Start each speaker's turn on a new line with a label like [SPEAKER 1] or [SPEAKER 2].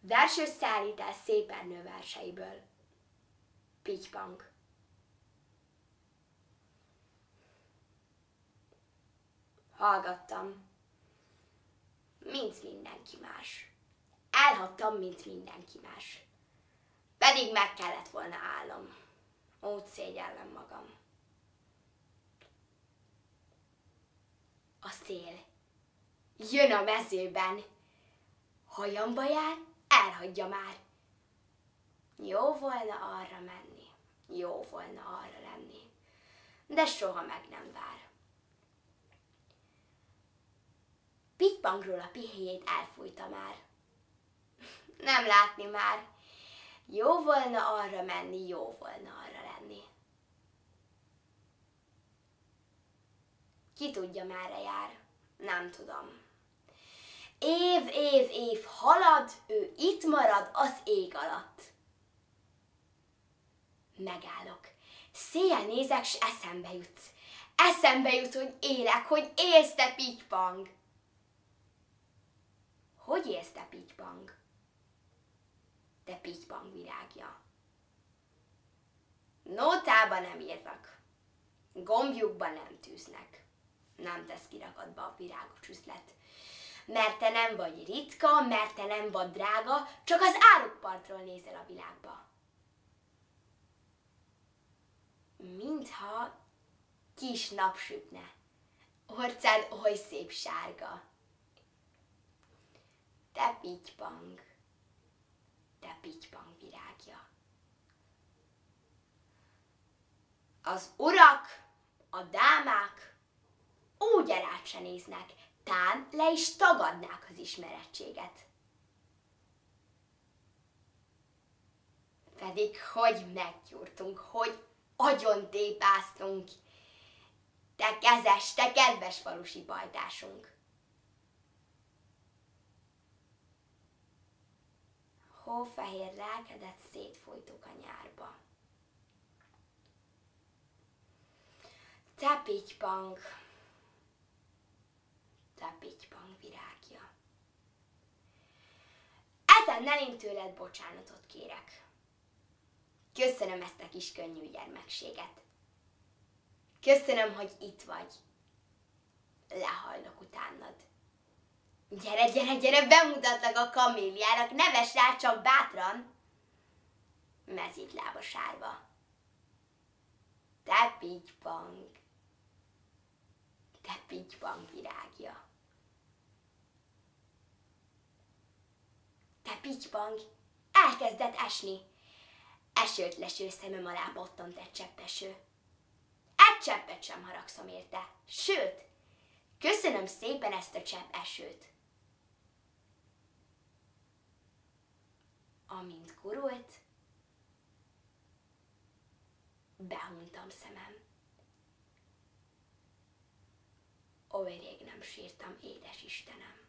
[SPEAKER 1] Versösszállítás szép Ernő verseiből. Pittypang. Hallgattam, mint mindenki más. Elhattam, mint mindenki más. Pedig meg kellett volna állnom. Úgy szégyellem magam. A szél jön a mezőben. Hajamba jár, elhagyja már. Jó volna arra menni, jó volna arra lenni, de soha meg nem vár. Pittypangról a pihéjét elfújta már. Nem látni már. Jó volna arra menni, jó volna arra lenni. Ki tudja, merre jár? Nem tudom. Év halad, ő itt marad az ég alatt. Megállok. Széjjel nézek, s eszembe jutsz. Eszembe jut, hogy élek, hogy élsz te, Pittypang. Hogy élsz te, Pittypang? Te Pittypang virágja. Nótába nem írnak. Gombjukba nem tűznek. Nem tesz kirakatba a virágos üzlet. Mert te nem vagy ritka, mert te nem vagy drága, csak az árukpartról nézel a világba. Mintha kis nap sütne. Orcád oly szép sárga. Te Pittypang, te Pittypang virágja. Az urak, a dámák úgy elád se néznek, tán le is tagadnák az ismerettséget. Pedig hogy meggyúrtunk, hogy agyontépáztunk. Te kezes, te kedves falusi pajtásunk. Hófehér lelkedet szétfújtuk a nyárba. Te Pittypang, te Pittypang virágja. Ezennel én tőled bocsánatot kérek. Köszönöm ezt a kis könnyű gyermekséget. Köszönöm, hogy itt vagy. Lehajlok utánad. Gyere, gyere, gyere, bemutatlak a kaméliának, neves rá csak bátran. Mezítlába sárba. Te Pittypang, te Pittypang virágja. Te Pittypang, elkezdett esni. Esőt leső szemem alá bottant egy csepp eső. Egy cseppet sem haragszom érte, sőt, köszönöm szépen ezt a csepp esőt. Amint gurult, behuntam szemem. Oly rég nem sírtam, édes Istenem.